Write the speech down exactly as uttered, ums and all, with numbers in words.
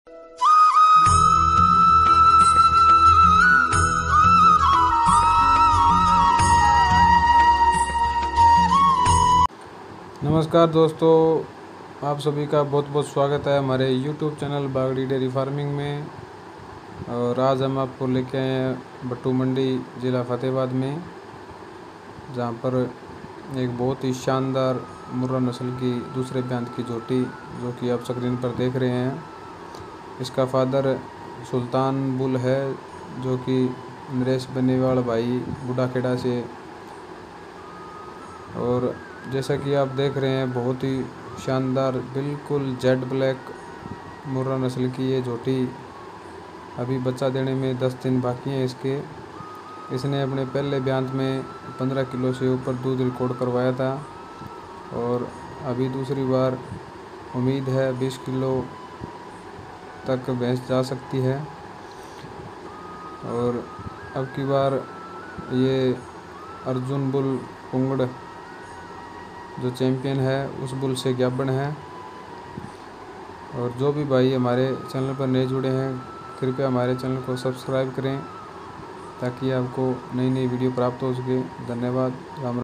नमस्कार दोस्तों, आप सभी का बहुत बहुत स्वागत है हमारे YouTube channel Bagdi dairy farming में। और आज हम आपको लेके आए हैं बट्टू मंडी ज़िला फतेहाबाद में, जहां पर एक बहुत ही शानदार मुर्रा नस्ल की दूसरे ब्यांत की झोटी जो कि आप स्क्रीन पर देख रहे हैं। इसका फादर सुल्तान बुल है, जो कि नरेश बनीवाल भाई बूढ़ाखेड़ा से। और जैसा कि आप देख रहे हैं, बहुत ही शानदार बिल्कुल जेड ब्लैक मुर्रा नस्ल की ये झोटी अभी बच्चा देने में दस दिन बाकी हैं इसके। इसने अपने पहले ब्यांत में पंद्रह किलो से ऊपर दूध रिकॉर्ड करवाया था और अभी दूसरी बार उम्मीद है बीस किलो तक भैंस जा सकती है। और अब की बार ये अर्जुन बुल पुंगड़ जो चैम्पियन है उस बुल से ज्ञापन है। और जो भी भाई हमारे चैनल पर नए जुड़े हैं, कृपया हमारे चैनल को सब्सक्राइब करें ताकि आपको नई नई वीडियो प्राप्त हो सके। धन्यवाद। राम।